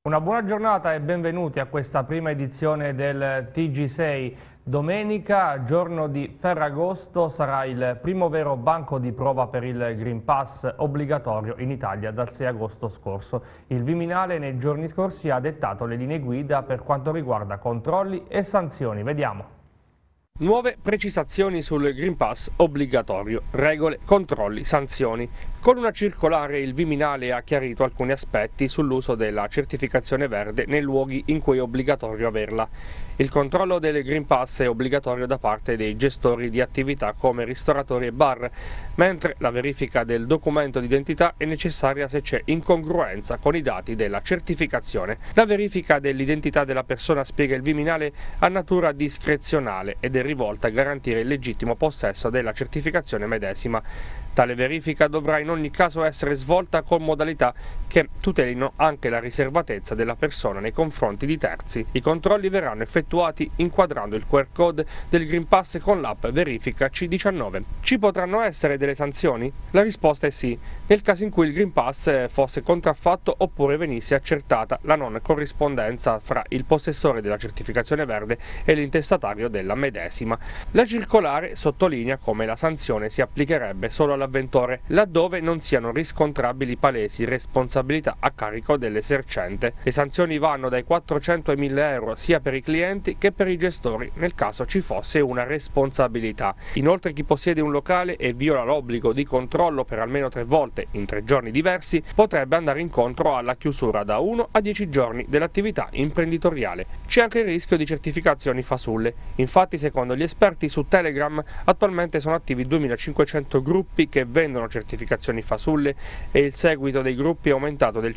Una buona giornata e benvenuti a questa prima edizione del TG6. Domenica, giorno di Ferragosto, sarà il primo vero banco di prova per il Green Pass obbligatorio in Italia dal 6 agosto scorso. Il Viminale nei giorni scorsi ha dettato le linee guida per quanto riguarda controlli e sanzioni. Vediamo. Nuove precisazioni sul Green Pass obbligatorio, regole, controlli, sanzioni. Con una circolare il Viminale ha chiarito alcuni aspetti sull'uso della certificazione verde nei luoghi in cui è obbligatorio averla. Il controllo del Green Pass è obbligatorio da parte dei gestori di attività come ristoratori e bar, mentre la verifica del documento d'identità è necessaria se c'è incongruenza con i dati della certificazione. La verifica dell'identità della persona, spiega il Viminale, ha natura discrezionale ed è rivolta a garantire il legittimo possesso della certificazione medesima. Tale verifica dovrà in ogni caso essere svolta con modalità che tutelino anche la riservatezza della persona nei confronti di terzi. I controlli verranno effettuati inquadrando il QR code del Green Pass con l'app Verifica C19. Ci potranno essere delle sanzioni? La risposta è sì, nel caso in cui il Green Pass fosse contraffatto oppure venisse accertata la non corrispondenza fra il possessore della certificazione verde e l'intestatario della medesima. La circolare sottolinea come la sanzione si applicherebbe solo all'avventore, laddove non siano riscontrabili palesi responsabilità a carico dell'esercente. Le sanzioni vanno dai 400 ai 1000 euro sia per i clienti che per i gestori nel caso ci fosse una responsabilità. Inoltre chi possiede un locale e viola l'obbligo di controllo per almeno 3 volte in 3 giorni diversi potrebbe andare incontro alla chiusura da 1 a 10 giorni dell'attività imprenditoriale. C'è anche il rischio di certificazioni fasulle. Infatti, secondo gli esperti, su Telegram attualmente sono attivi 2500 gruppi che vendono certificazioni fasulle e il seguito dei gruppi è aumentato del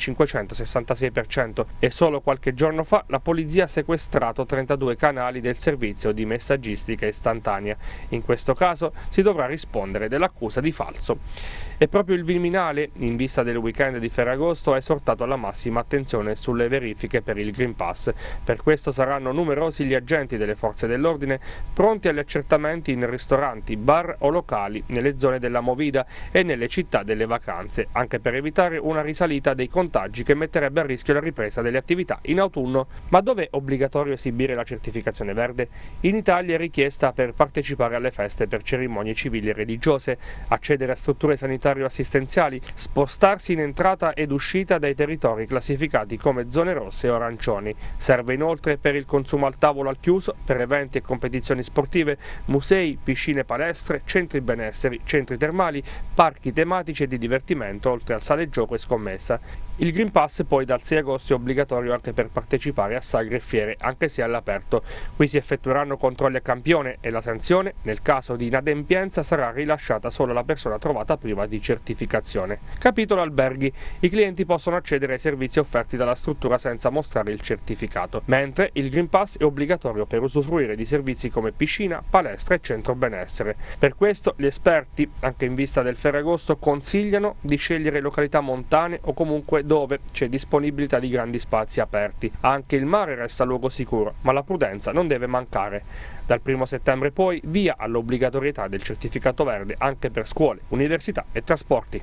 566% e solo qualche giorno fa la polizia ha sequestrato 32 canali del servizio di messaggistica istantanea. In questo caso si dovrà rispondere dell'accusa di falso. E proprio il Viminale, in vista del weekend di Ferragosto, ha esortato alla massima attenzione sulle verifiche per il Green Pass. Per questo saranno numerosi gli agenti delle forze dell'ordine pronti agli accertamenti in ristoranti, bar o locali nelle zone della Movida e nelle città delle vacanze, anche per evitare una risalita dei contagi che metterebbe a rischio la ripresa delle attività in autunno. Ma dove è obbligatorio esibire la certificazione verde? In Italia è richiesta per partecipare alle feste per cerimonie civili e religiose, accedere a strutture sanitarie o assistenziali, spostarsi in entrata ed uscita dai territori classificati come zone rosse o arancioni. Serve inoltre per il consumo al tavolo al chiuso, per eventi e competizioni sportive, musei, piscine, palestre, centri benesseri, centri termali, parchi tematici e di divertimento, oltre al sale gioco e scommessa. Il Green Pass poi dal 6 agosto è obbligatorio anche per partecipare a sagre e fiere, anche se all'aperto. Qui si effettueranno controlli a campione e la sanzione, nel caso di inadempienza, sarà rilasciata solo alla persona trovata priva di certificazione. Capitolo alberghi. I clienti possono accedere ai servizi offerti dalla struttura senza mostrare il certificato, mentre il Green Pass è obbligatorio per usufruire di servizi come piscina, palestra e centro benessere. Per questo gli esperti, anche in vista del Ferragosto, consigliano di scegliere località montane o comunque dove c'è disponibilità di grandi spazi aperti. Anche il mare resta luogo sicuro, ma la prudenza non deve mancare. Dal 1 settembre poi via all'obbligatorietà del certificato verde anche per scuole, università e trasporti.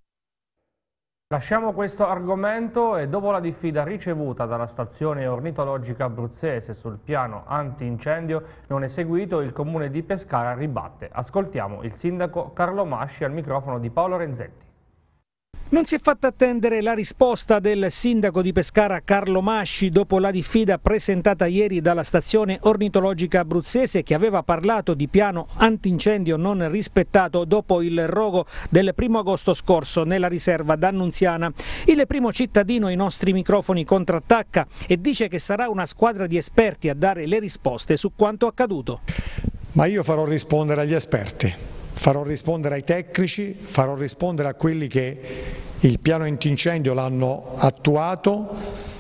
Lasciamo questo argomento e dopo la diffida ricevuta dalla stazione ornitologica abruzzese sul piano antincendio non eseguito, il comune di Pescara ribatte. Ascoltiamo il sindaco Carlo Masci al microfono di Paolo Renzetti. Non si è fatta attendere la risposta del sindaco di Pescara Carlo Masci dopo la diffida presentata ieri dalla stazione ornitologica abruzzese, che aveva parlato di piano antincendio non rispettato dopo il rogo del 1 agosto scorso nella riserva d'Annunziana. Il primo cittadino ai nostri microfoni contrattacca e dice che sarà una squadra di esperti a dare le risposte su quanto accaduto. Ma io farò rispondere agli esperti. Farò rispondere ai tecnici, farò rispondere a quelli che il piano antincendio l'hanno attuato,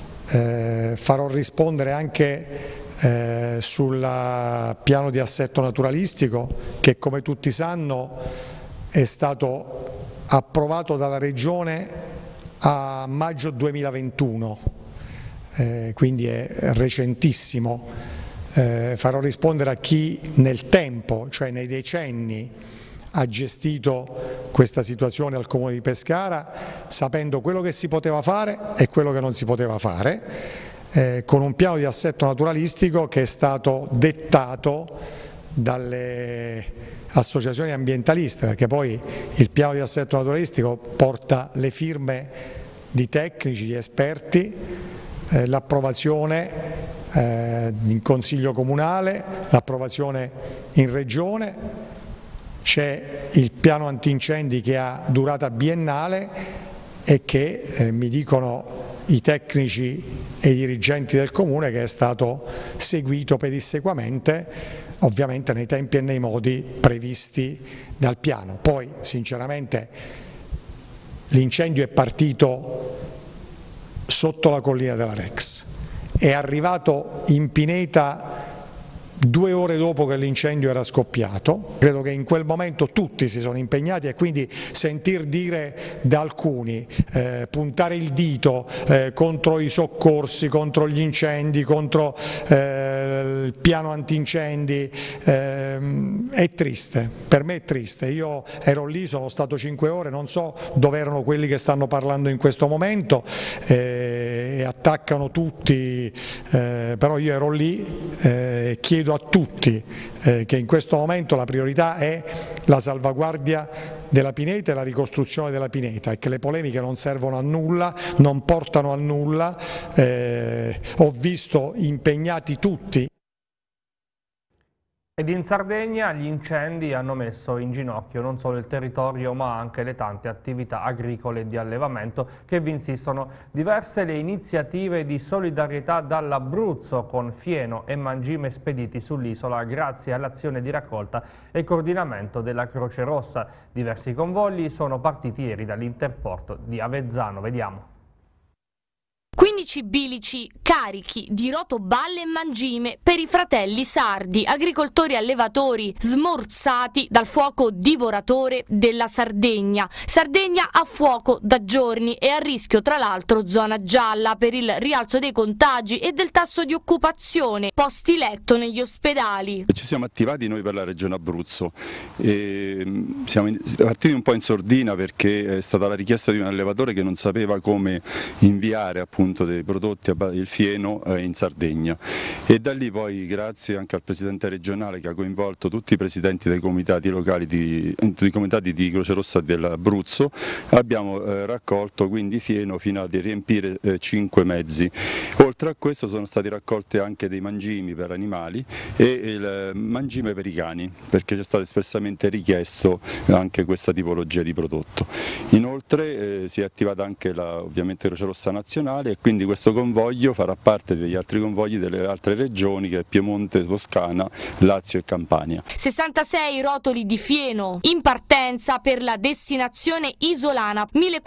farò rispondere anche sul piano di assetto naturalistico che, come tutti sanno, è stato approvato dalla Regione a maggio 2021, quindi è recentissimo. Farò rispondere a chi nel tempo, cioè nei decenni, ha gestito questa situazione al Comune di Pescara sapendo quello che si poteva fare e quello che non si poteva fare, con un piano di assetto naturalistico che è stato dettato dalle associazioni ambientaliste, perché poi il piano di assetto naturalistico porta le firme di tecnici, di esperti, l'approvazione in Consiglio Comunale, l'approvazione in Regione, c'è il piano antincendi che ha durata biennale e che mi dicono i tecnici e i dirigenti del Comune che è stato seguito pedissequamente, ovviamente nei tempi e nei modi previsti dal piano. Poi sinceramente l'incendio è partito sotto la collina della Rex, è arrivato in pineta 2 ore dopo che l'incendio era scoppiato. Credo che in quel momento tutti si sono impegnati e quindi sentir dire da alcuni, puntare il dito contro i soccorsi, contro gli incendi, contro il piano antincendi, è triste, per me è triste. Io ero lì, sono stato 5 ore, non so dove erano quelli che stanno parlando in questo momento e attaccano tutti, però io ero lì, chiedo a tutti che in questo momento la priorità è la salvaguardia della pineta e la ricostruzione della pineta e che le polemiche non servono a nulla, non portano a nulla. Ho visto impegnati tutti. Ed in Sardegna gli incendi hanno messo in ginocchio non solo il territorio ma anche le tante attività agricole e di allevamento che vi insistono. Diverse le iniziative di solidarietà dall'Abruzzo con fieno e mangime spediti sull'isola grazie all'azione di raccolta e coordinamento della Croce Rossa. Diversi convogli sono partiti ieri dall'interporto di Avezzano. Vediamo. 15 bilici carichi di rotoballe e mangime per i fratelli sardi, agricoltori e allevatori smorzati dal fuoco divoratore della Sardegna. Sardegna a fuoco da giorni e a rischio tra l'altro zona gialla per il rialzo dei contagi e del tasso di occupazione, posti letto negli ospedali. Ci siamo attivati noi per la regione Abruzzo e siamo partiti un po' in sordina perché è stata la richiesta di un allevatore che non sapeva come inviare appunto dei prodotti, il fieno in Sardegna e da lì poi grazie anche al presidente regionale che ha coinvolto tutti i presidenti dei comitati locali dei comitati di Croce Rossa dell'Abruzzo abbiamo raccolto quindi fieno fino a riempire 5 mezzi. Oltre a questo sono stati raccolti anche dei mangimi per animali e il mangime per i cani perché c'è stato espressamente richiesto anche questa tipologia di prodotto. Inoltre si è attivata anche ovviamente Croce Rossa Nazionale e quindi questo convoglio farà parte degli altri convogli delle altre regioni che è Piemonte, Toscana, Lazio e Campania. 66 rotoli di fieno in partenza per la destinazione isolana,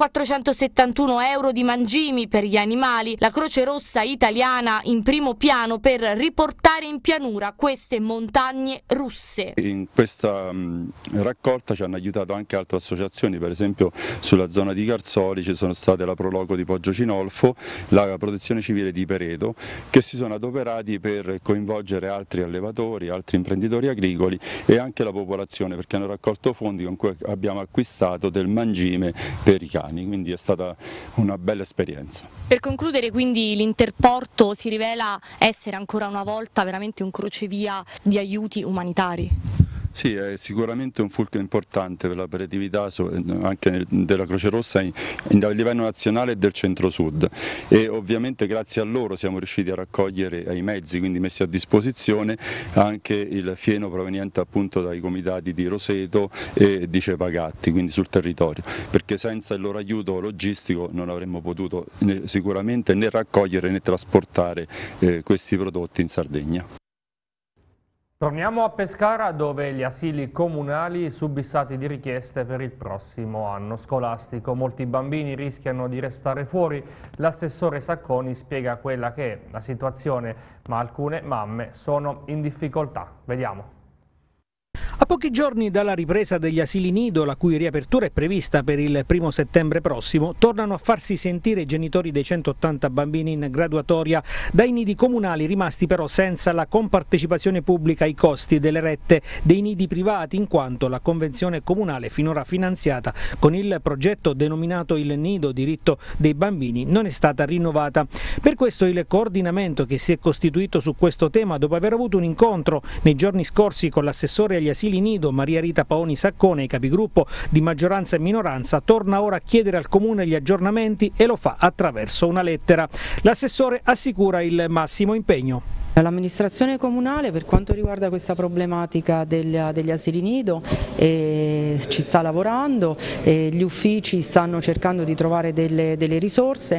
1.471 euro di mangimi per gli animali, la Croce Rossa italiana in primo piano per riportare in pianura queste montagne russe. In questa raccolta ci hanno aiutato anche altre associazioni, per esempio sulla zona di Carzoli ci sono state la Proloco di Poggio Cinolfo, la Protezione Civile di Pereto, che si sono adoperati per coinvolgere altri allevatori, altri imprenditori agricoli e anche la popolazione perché hanno raccolto fondi con cui abbiamo acquistato del mangime per i cani, quindi è stata una bella esperienza. Per concludere quindi l'Interporto si rivela essere ancora una volta veramente un crocevia di aiuti umanitari. Sì, è sicuramente un fulcro importante per l'operatività anche della Croce Rossa a livello nazionale e del centro-sud e ovviamente grazie a loro siamo riusciti a raccogliere ai mezzi, quindi messi a disposizione, anche il fieno proveniente appunto dai comitati di Roseto e di Cepagatti, quindi sul territorio, perché senza il loro aiuto logistico non avremmo potuto sicuramente né raccogliere né trasportare questi prodotti in Sardegna. Torniamo a Pescara dove gli asili comunali subissati di richieste per il prossimo anno scolastico. Molti bambini rischiano di restare fuori. L'assessore Sacconi spiega quella che è la situazione, ma alcune mamme sono in difficoltà. Vediamo. A pochi giorni dalla ripresa degli asili nido, la cui riapertura è prevista per il 1° settembre prossimo, tornano a farsi sentire i genitori dei 180 bambini in graduatoria dai nidi comunali rimasti però senza la compartecipazione pubblica ai costi delle rette dei nidi privati, in quanto la convenzione comunale finora finanziata con il progetto denominato Il Nido Diritto dei Bambini non è stata rinnovata. Per questo il coordinamento che si è costituito su questo tema, dopo aver avuto un incontro nei giorni scorsi con l'assessore agli asili nido Maria Rita Paoni Saccone e i capigruppo di maggioranza e minoranza, torna ora a chiedere al Comune gli aggiornamenti e lo fa attraverso una lettera. L'assessore assicura il massimo impegno. L'amministrazione comunale, per quanto riguarda questa problematica degli asili nido, ci sta lavorando, gli uffici stanno cercando di trovare delle risorse.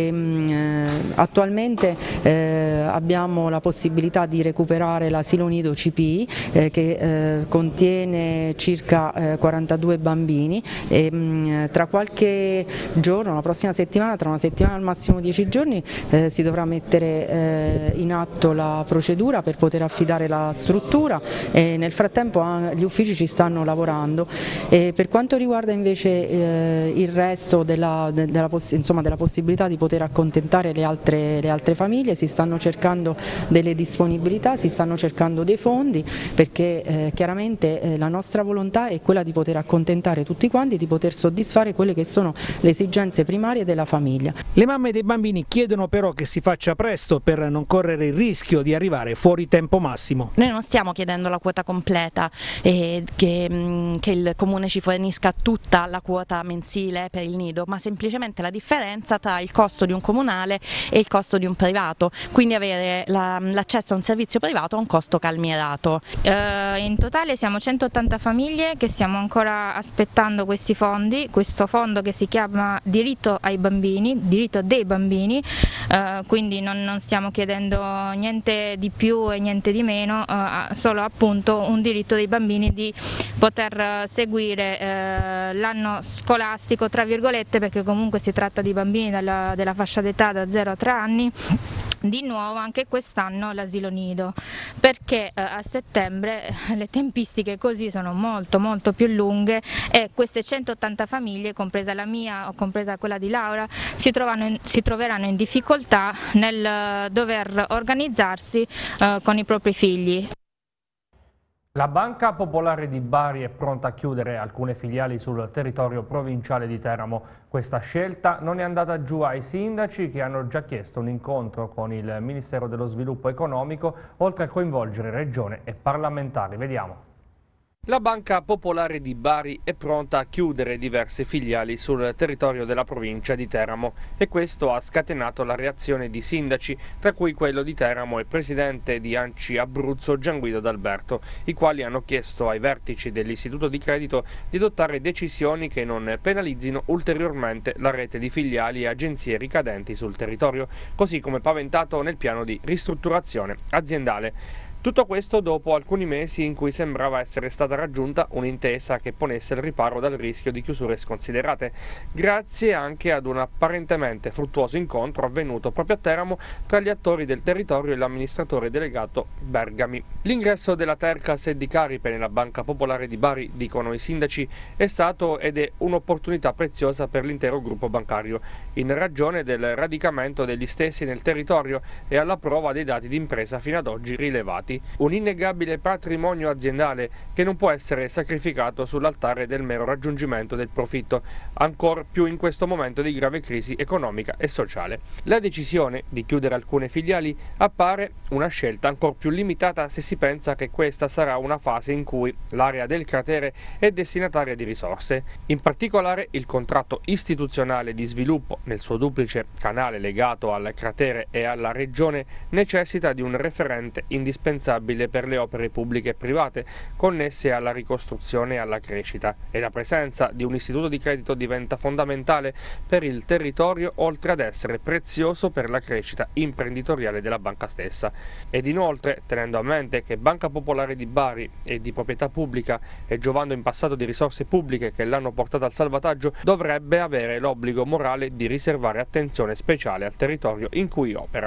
Attualmente abbiamo la possibilità di recuperare l'asilo nido CPI che contiene circa 42 bambini e tra qualche giorno, la prossima settimana, tra una settimana al massimo 10 giorni, si dovrà mettere in atto la procedura per poter affidare la struttura e nel frattempo gli uffici ci stanno lavorando. Per quanto riguarda invece il resto della possibilità di poter accontentare le altre famiglie, si stanno cercando delle disponibilità, si stanno cercando dei fondi, perché chiaramente la nostra volontà è quella di poter accontentare tutti quanti, di poter soddisfare quelle che sono le esigenze primarie della famiglia. Le mamme dei bambini chiedono però che si faccia presto per non correre il rischio di arrivare fuori tempo massimo. Noi non stiamo chiedendo la quota completa e che il Comune ci fornisca tutta la quota mensile per il nido, ma semplicemente la differenza tra il costo di un comunale e il costo di un privato, quindi avere l'accesso a un servizio privato a un costo calmierato. In totale siamo 180 famiglie che stiamo ancora aspettando questi fondi, questo fondo che si chiama Diritto ai Bambini, Diritto dei Bambini, quindi non stiamo chiedendo niente di più e niente di meno, solo appunto un diritto dei bambini di poter seguire l'anno scolastico, tra virgolette, perché comunque si tratta di bambini della fascia d'età da 0 a 3 anni. Di nuovo anche quest'anno l'asilo nido, perché a settembre le tempistiche così sono molto più lunghe e queste 180 famiglie, compresa la mia o compresa quella di Laura, si troveranno in difficoltà nel dover organizzarsi con i propri figli. La Banca Popolare di Bari è pronta a chiudere alcune filiali sul territorio provinciale di Teramo. Questa scelta non è andata giù ai sindaci, che hanno già chiesto un incontro con il Ministero dello Sviluppo Economico, oltre a coinvolgere regione e parlamentari. Vediamo. La Banca Popolare di Bari è pronta a chiudere diverse filiali sul territorio della provincia di Teramo e questo ha scatenato la reazione di sindaci, tra cui quello di Teramo e presidente di ANCI Abruzzo Gianguido D'Alberto, i quali hanno chiesto ai vertici dell'istituto di credito di adottare decisioni che non penalizzino ulteriormente la rete di filiali e agenzie ricadenti sul territorio, così come paventato nel piano di ristrutturazione aziendale. Tutto questo dopo alcuni mesi in cui sembrava essere stata raggiunta un'intesa che ponesse il riparo dal rischio di chiusure sconsiderate, grazie anche ad un apparentemente fruttuoso incontro avvenuto proprio a Teramo tra gli attori del territorio e l'amministratore delegato Bergami. L'ingresso della Tercas e di Caripe nella Banca Popolare di Bari, dicono i sindaci, è stato ed è un'opportunità preziosa per l'intero gruppo bancario, in ragione del radicamento degli stessi nel territorio e alla prova dei dati d'impresa fino ad oggi rilevati. Un innegabile patrimonio aziendale che non può essere sacrificato sull'altare del mero raggiungimento del profitto, ancor più in questo momento di grave crisi economica e sociale. La decisione di chiudere alcune filiali appare una scelta ancor più limitata se si pensa che questa sarà una fase in cui l'area del cratere è destinataria di risorse. In particolare il contratto istituzionale di sviluppo, nel suo duplice canale legato al cratere e alla regione, necessita di un referente indispensabile per le opere pubbliche e private connesse alla ricostruzione e alla crescita, e la presenza di un istituto di credito diventa fondamentale per il territorio, oltre ad essere prezioso per la crescita imprenditoriale della banca stessa. Ed inoltre, tenendo a mente che Banca Popolare di Bari è di proprietà pubblica e giovando in passato di risorse pubbliche che l'hanno portata al salvataggio, dovrebbe avere l'obbligo morale di riservare attenzione speciale al territorio in cui opera.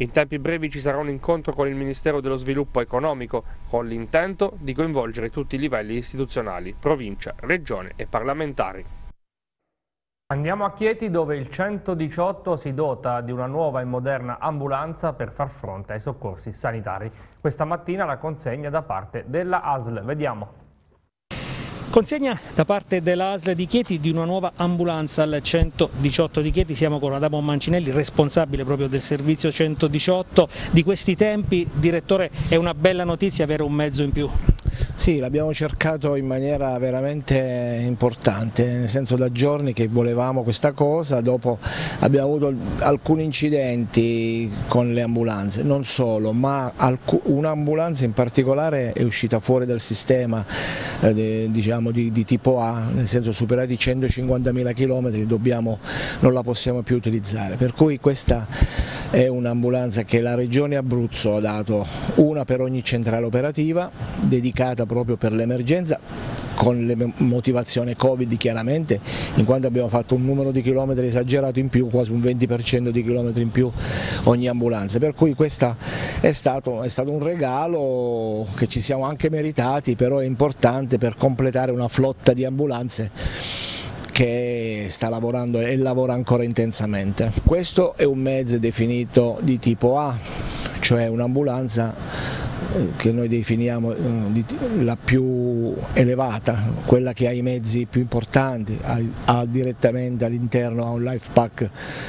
In tempi brevi ci sarà un incontro con il Ministero dello Sviluppo Economico, con l'intento di coinvolgere tutti i livelli istituzionali, provincia, regione e parlamentari. Andiamo a Chieti, dove il 118 si dota di una nuova e moderna ambulanza per far fronte ai soccorsi sanitari. Questa mattina la consegna da parte della ASL. Vediamo. Consegna da parte della ASL di Chieti di una nuova ambulanza al 118 di Chieti. Siamo con Adamo Mancinelli, responsabile proprio del servizio 118. Di questi tempi, direttore, è una bella notizia avere un mezzo in più. Sì, l'abbiamo cercato in maniera veramente importante, nel senso da giorni che volevamo questa cosa, dopo abbiamo avuto alcuni incidenti con le ambulanze, non solo, ma un'ambulanza in particolare è uscita fuori dal sistema diciamo di tipo A, nel senso superati i 150.000 km non la possiamo più utilizzare, per cui questa è un'ambulanza che la Regione Abruzzo ha dato, una per ogni centrale operativa, dedicata proprio per l'emergenza, con le motivazioni Covid chiaramente, in quanto abbiamo fatto un numero di chilometri esagerato in più, quasi un 20% di chilometri in più ogni ambulanza, per cui questo è stato un regalo che ci siamo anche meritati, però è importante per completare una flotta di ambulanze che sta lavorando e lavora ancora intensamente. Questo è un mezzo definito di tipo A, cioè un'ambulanza che noi definiamo la più elevata, quella che ha i mezzi più importanti, ha direttamente all'interno un LifePack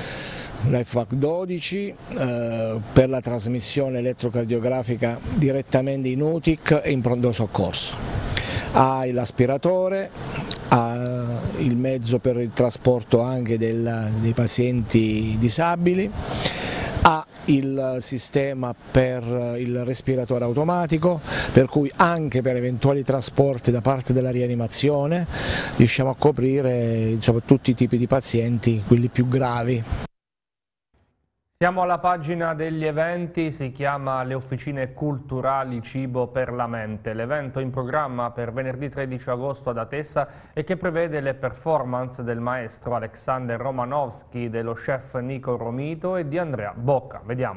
12 per la trasmissione elettrocardiografica direttamente in UTIC e in pronto soccorso. Ha l'aspiratore, ha il mezzo per il trasporto anche dei pazienti disabili, ha il sistema per il respiratore automatico, per cui anche per eventuali trasporti da parte della rianimazione riusciamo a coprire tutti i tipi di pazienti, quelli più gravi. Siamo alla pagina degli eventi, si chiama Le Officine Culturali Cibo per la Mente. L'evento in programma per venerdì 13 agosto ad Atessa e che prevede le performance del maestro Alexander Romanovsky, dello chef Nico Romito e di Andrea Bocca. Vediamo.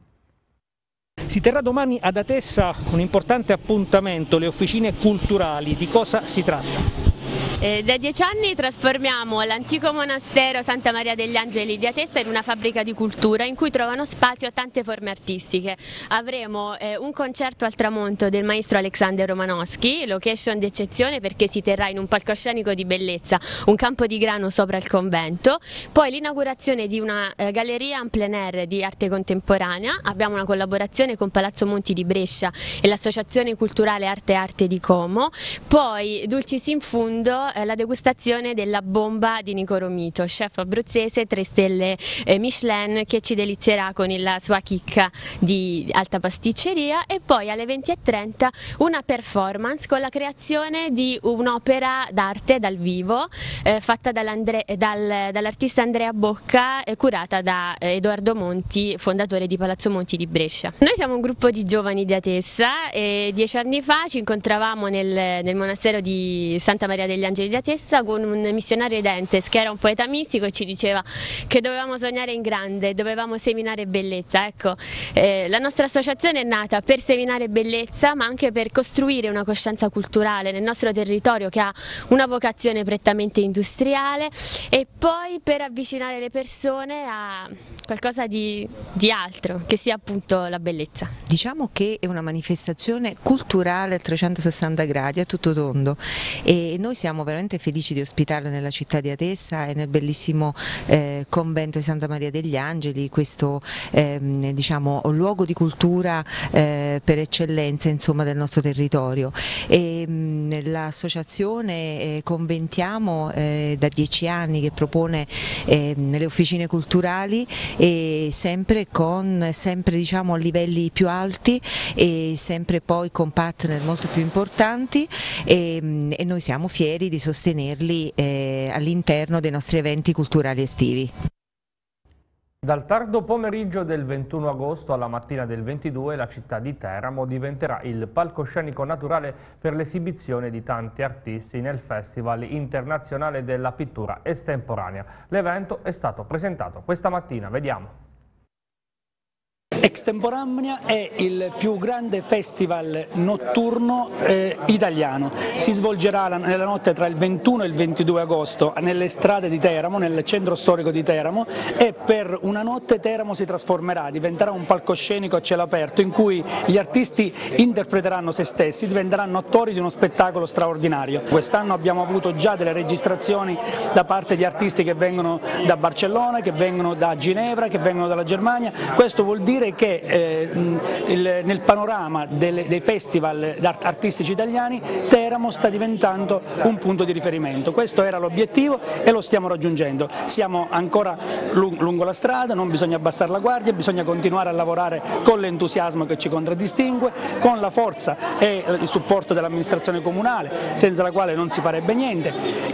Si terrà domani ad Atessa un importante appuntamento, le Officine Culturali. Di cosa si tratta? Da 10 anni trasformiamo l'antico monastero Santa Maria degli Angeli di Atessa in una fabbrica di cultura in cui trovano spazio tante forme artistiche. Avremo un concerto al tramonto del maestro Alexander Romanovsky, location d'eccezione perché si terrà in un palcoscenico di bellezza, un campo di grano sopra il convento, poi l'inaugurazione di una galleria en plein air di arte contemporanea. Abbiamo una collaborazione con Palazzo Monti di Brescia e l'Associazione Culturale Arte di Como, poi dulcis in fundo la degustazione della bomba di Nico Romito, chef abruzzese 3 stelle Michelin, che ci delizierà con la sua chicca di alta pasticceria, e poi alle 20:30 una performance con la creazione di un'opera d'arte dal vivo fatta dall'artista Andrea Bocca, curata da Edoardo Monti, fondatore di Palazzo Monti di Brescia. Noi siamo un gruppo di giovani di Atessa e 10 anni fa ci incontravamo nel monastero di Santa Maria degli Angeli di Atessa con un missionario Edentes che era un poeta mistico e ci diceva che dovevamo sognare in grande, dovevamo seminare bellezza. Ecco, la nostra associazione è nata per seminare bellezza, ma anche per costruire una coscienza culturale nel nostro territorio che ha una vocazione prettamente industriale, e poi per avvicinare le persone a qualcosa di altro, che sia appunto la bellezza. Diciamo che è una manifestazione culturale a 360 gradi, a tutto tondo, e noi siamo veramente felici di ospitarla nella città di Atessa e nel bellissimo convento di Santa Maria degli Angeli, questo diciamo luogo di cultura per eccellenza, insomma, del nostro territorio. L'associazione Conventiamo da 10 anni che propone le officine culturali, e sempre diciamo a livelli più alti e sempre poi con partner molto più importanti, e noi siamo fieri di sostenerli all'interno dei nostri eventi culturali estivi. Dal tardo pomeriggio del 21 agosto alla mattina del 22 la città di Teramo diventerà il palcoscenico naturale per l'esibizione di tanti artisti nel Festival Internazionale della Pittura Estemporanea. L'evento è stato presentato questa mattina, vediamo. Extemporanea è il più grande festival notturno italiano. Si svolgerà nella notte tra il 21 e il 22 agosto nelle strade di Teramo, nel centro storico di Teramo, e per una notte Teramo si trasformerà, diventerà un palcoscenico a cielo aperto in cui gli artisti interpreteranno se stessi, diventeranno attori di uno spettacolo straordinario. Quest'anno abbiamo avuto già delle registrazioni da parte di artisti che vengono da Barcellona, che vengono da Ginevra, che vengono dalla Germania. Questo vuol dire che nel panorama dei festival artistici italiani Teramo sta diventando un punto di riferimento. Questo era l'obiettivo e lo stiamo raggiungendo. Siamo ancora lungo la strada, non bisogna abbassare la guardia, bisogna continuare a lavorare con l'entusiasmo che ci contraddistingue, con la forza e il supporto dell'amministrazione comunale, senza la quale non si farebbe niente,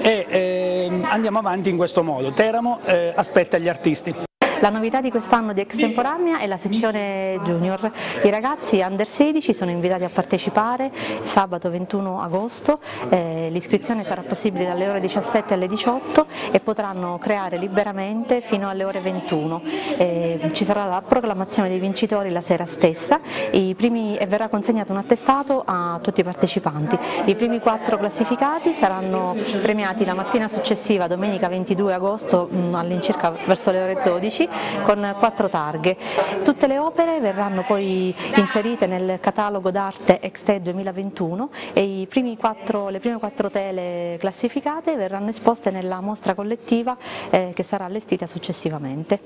e andiamo avanti in questo modo. Teramo aspetta gli artisti. La novità di quest'anno di Extemporanea è la sezione junior. I ragazzi under 16 sono invitati a partecipare sabato 21 agosto, l'iscrizione sarà possibile dalle ore 17 alle 18 e potranno creare liberamente fino alle ore 21. Ci sarà la proclamazione dei vincitori la sera stessa e verrà consegnato un attestato a tutti i partecipanti. I primi 4 classificati saranno premiati la mattina successiva, domenica 22 agosto all'incirca verso le ore 12, con 4 targhe. Tutte le opere verranno poi inserite nel catalogo d'arte Exte 2021 e le prime 4 tele classificate verranno esposte nella mostra collettiva che sarà allestita successivamente.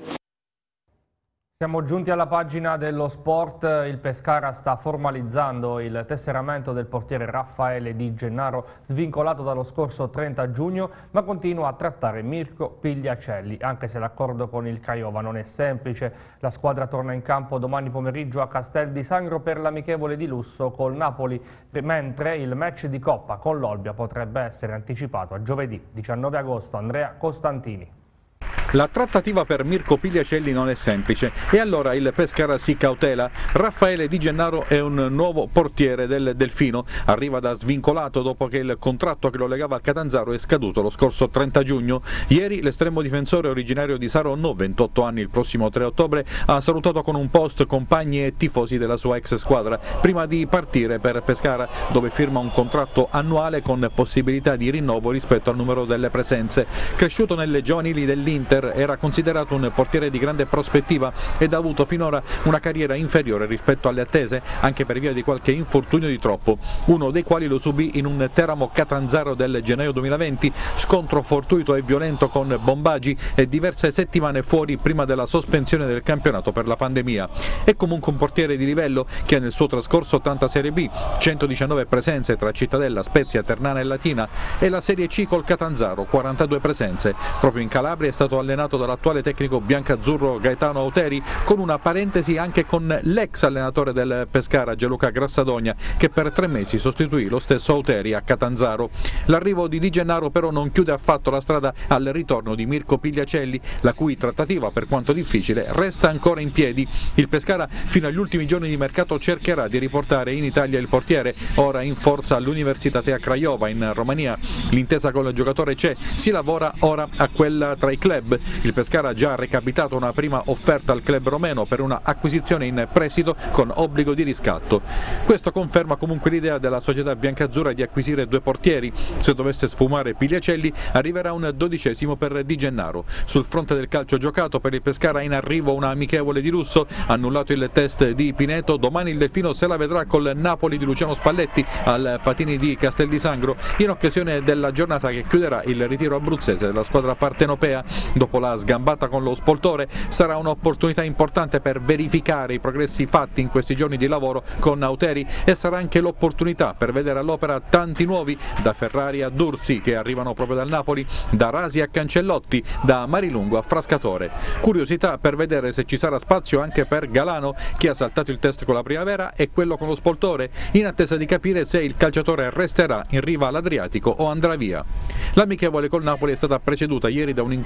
Siamo giunti alla pagina dello sport. Il Pescara sta formalizzando il tesseramento del portiere Raffaele Di Gennaro, svincolato dallo scorso 30 giugno, ma continua a trattare Mirko Pigliacelli, anche se l'accordo con il Craiova non è semplice. La squadra torna in campo domani pomeriggio a Castel di Sangro per l'amichevole di lusso col Napoli, mentre il match di Coppa con l'Olbia potrebbe essere anticipato a giovedì 19 agosto. Andrea Costantini. La trattativa per Mirko Pigliacelli non è semplice e allora il Pescara si cautela. Raffaele Di Gennaro è un nuovo portiere del Delfino, arriva da svincolato dopo che il contratto che lo legava al Catanzaro è scaduto lo scorso 30 giugno. Ieri l'estremo difensore originario di Saronno, 28 anni, il prossimo 3 ottobre, ha salutato con un post compagni e tifosi della sua ex squadra prima di partire per Pescara, dove firma un contratto annuale con possibilità di rinnovo rispetto al numero delle presenze. Cresciuto nelle giovanili dell'Inter, era considerato un portiere di grande prospettiva ed ha avuto finora una carriera inferiore rispetto alle attese, anche per via di qualche infortunio di troppo, uno dei quali lo subì in un Teramo Catanzaro del gennaio 2020, scontro fortuito e violento con Bombagi e diverse settimane fuori prima della sospensione del campionato per la pandemia. È comunque un portiere di livello che nel suo trascorso 80 Serie B, 119 presenze tra Cittadella, Spezia, Ternana e Latina, e la Serie C col Catanzaro, 42 presenze. Proprio in Calabria è stato allenato dall'attuale tecnico biancazzurro Gaetano Auteri, con una parentesi anche con l'ex allenatore del Pescara Gianluca Grassadonia, che per 3 mesi sostituì lo stesso Auteri a Catanzaro. L'arrivo di Di Gennaro però non chiude affatto la strada al ritorno di Mirko Pigliacelli, la cui trattativa, per quanto difficile, resta ancora in piedi. Il Pescara fino agli ultimi giorni di mercato cercherà di riportare in Italia il portiere, ora in forza all'Università Craiova in Romania. L'intesa con il giocatore c'è, si lavora ora a quella tra i club. Il Pescara ha già recapitato una prima offerta al club romeno per una acquisizione in prestito con obbligo di riscatto. Questo conferma comunque l'idea della società biancazzurra di acquisire 2 portieri. Se dovesse sfumare Pigliacelli arriverà un 12° per Di Gennaro. Sul fronte del calcio giocato, per il Pescara in arrivo una amichevole di lusso, annullato il test di Pineto, domani il Delfino se la vedrà col Napoli di Luciano Spalletti al Patini di Castel di Sangro, in occasione della giornata che chiuderà il ritiro abruzzese della squadra partenopea. Dopo la sgambata con lo Spoltore sarà un'opportunità importante per verificare i progressi fatti in questi giorni di lavoro con Auteri, e sarà anche l'opportunità per vedere all'opera tanti nuovi, da Ferrari a Dursi, che arrivano proprio dal Napoli, da Rasi a Cancellotti, da Marilungo a Frascatore. Curiosità per vedere se ci sarà spazio anche per Galano, che ha saltato il test con la Primavera e quello con lo Spoltore, in attesa di capire se il calciatore resterà in riva all'Adriatico o andrà via. L'amichevole col Napoli è stata preceduta ieri da un incontro in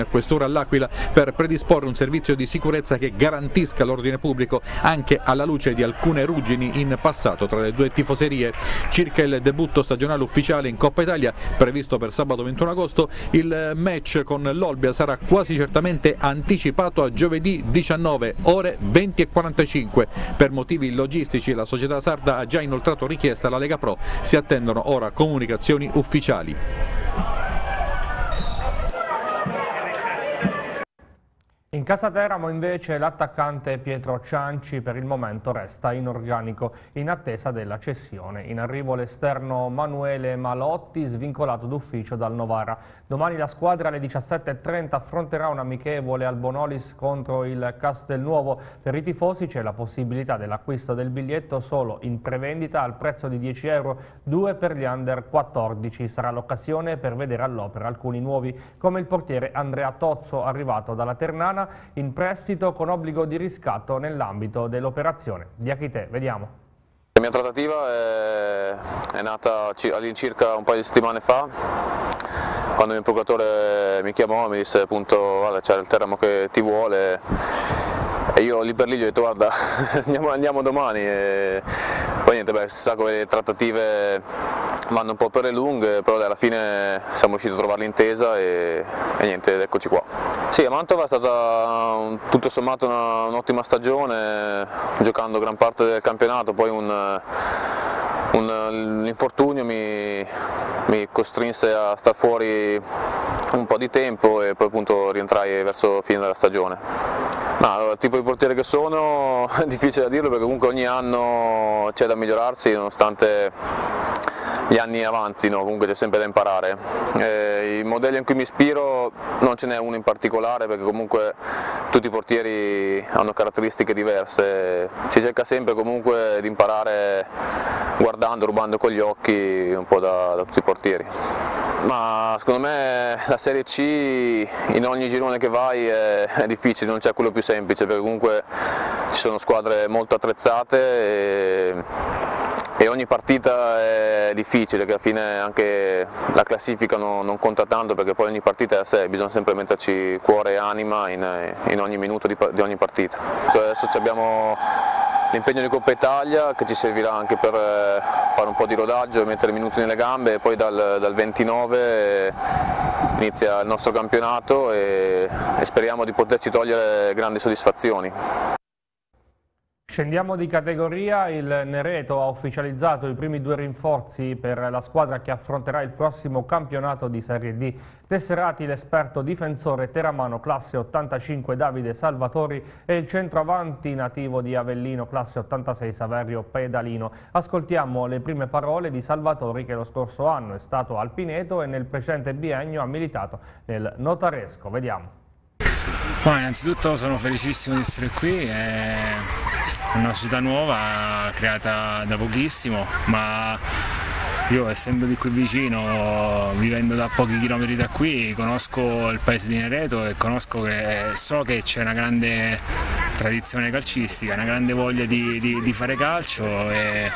questura all'Aquila per predisporre un servizio di sicurezza che garantisca l'ordine pubblico anche alla luce di alcune ruggini in passato tra le due tifoserie. Circa il debutto stagionale ufficiale in Coppa Italia previsto per sabato 21 agosto, il match con l'Olbia sarà quasi certamente anticipato a giovedì 19 ore 20:45. Per motivi logistici la società sarda ha già inoltrato richiesta alla Lega Pro, si attendono ora comunicazioni ufficiali. In casa Teramo invece l'attaccante Pietro Cianci per il momento resta in organico in attesa della cessione. In arrivo l'esterno Manuele Malotti, svincolato d'ufficio dal Novara. Domani la squadra alle 17:30 affronterà un amichevole al Bonolis contro il Castelnuovo. Per i tifosi c'è la possibilità dell'acquisto del biglietto solo in prevendita al prezzo di 10 euro, 2 per gli under 14. Sarà l'occasione per vedere all'opera alcuni nuovi, come il portiere Andrea Tozzo, arrivato dalla Ternana in prestito con obbligo di riscatto nell'ambito dell'operazione. Diachite, vediamo. La mia trattativa è nata all'incirca un paio di settimane fa, quando il procuratore mi chiamò e mi disse appunto guarda, c'è il Teramo che ti vuole, e io lì per lì gli ho detto guarda andiamo domani, e poi niente, si sa che le trattative vanno un po' per le lunghe, però alla fine siamo riusciti a trovare l'intesa e niente, eccoci qua. Sì, a Mantova è stata tutto sommato un'ottima stagione, giocando gran parte del campionato, poi l'infortunio mi costrinse a star fuori un po' di tempo e poi appunto rientrai verso la fine della stagione. Allora, il tipo di portiere che sono è difficile da dirlo perché comunque ogni anno c'è da migliorarsi, nonostante gli anni avanzino, comunque c'è sempre da imparare. I modelli in cui mi ispiro non ce n'è uno in particolare perché comunque tutti i portieri hanno caratteristiche diverse, si cerca sempre comunque di imparare guardando, rubando con gli occhi un po' da tutti i portieri. Ma secondo me la Serie C in ogni girone che vai è difficile, non c'è quello più semplice perché comunque ci sono squadre molto attrezzate e ogni partita è difficile, che alla fine anche la classifica non conta tanto perché poi ogni partita è a sé, bisogna sempre metterci cuore e anima in ogni minuto di ogni partita. Cioè adesso abbiamo l'impegno di Coppa Italia che ci servirà anche per fare un po' di rodaggio e mettere minuti nelle gambe, e poi dal 29 inizia il nostro campionato e speriamo di poterci togliere grandi soddisfazioni. Scendiamo di categoria, il Nereto ha ufficializzato i primi 2 rinforzi per la squadra che affronterà il prossimo campionato di Serie D. Tesserati l'esperto difensore teramano classe 85 Davide Salvatori e il centroavanti nativo di Avellino classe 86 Saverio Pedalino. Ascoltiamo le prime parole di Salvatori, che lo scorso anno è stato al Pineto e nel precedente biennio ha militato nel Notaresco. Vediamo. Innanzitutto sono felicissimo di essere qui, è una società nuova creata da pochissimo, ma io essendo di qui vicino, vivendo da pochi chilometri da qui, conosco il paese di Nereto e so che c'è una grande tradizione calcistica, una grande voglia di fare calcio e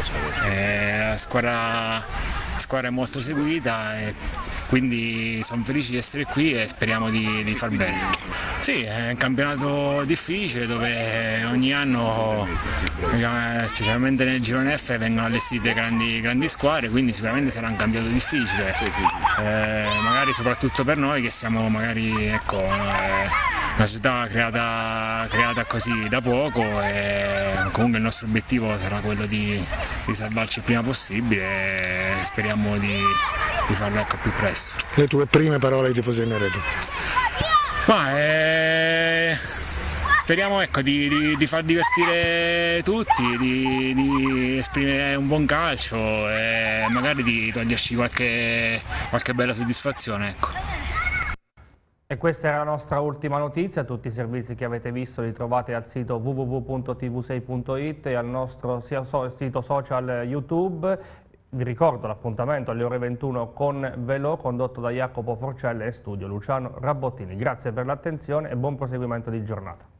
la squadra è molto seguita e quindi sono felice di essere qui e speriamo di far bene. Sì, è un campionato difficile dove ogni anno, specialmente nel girone F, vengono allestite grandi squadre, quindi sicuramente sarà un campionato difficile, magari soprattutto per noi che siamo una società creata così da poco, e comunque il nostro obiettivo sarà quello di salvarci il prima possibile e speriamo di farlo più presto. Le tue prime parole ai tifosi del Nereto? Speriamo di far divertire tutti, di esprimere un buon calcio e magari di toglierci qualche bella soddisfazione. Ecco. E questa era la nostra ultima notizia. Tutti i servizi che avete visto li trovate al sito www.tv6.it e al nostro sito social YouTube. Vi ricordo l'appuntamento alle ore 21 con Velò, condotto da Jacopo Forcella e studio Luciano Rabottini. Grazie per l'attenzione e buon proseguimento di giornata.